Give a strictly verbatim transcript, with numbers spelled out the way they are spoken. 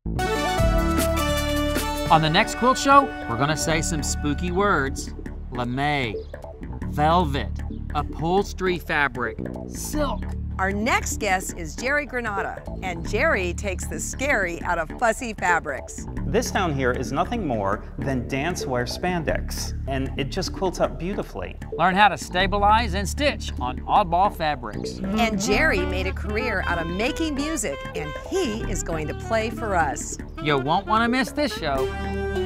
On the next quilt show, we're gonna say some spooky words. Lamé, velvet, upholstery fabric, silk. Our next guest is Jerry Granata, and Jerry takes the scary out of fussy fabrics. This down here is nothing more than dancewear spandex, and it just quilts up beautifully. Learn how to stabilize and stitch on oddball fabrics. And Jerry made a career out of making music, and he is going to play for us. You won't want to miss this show.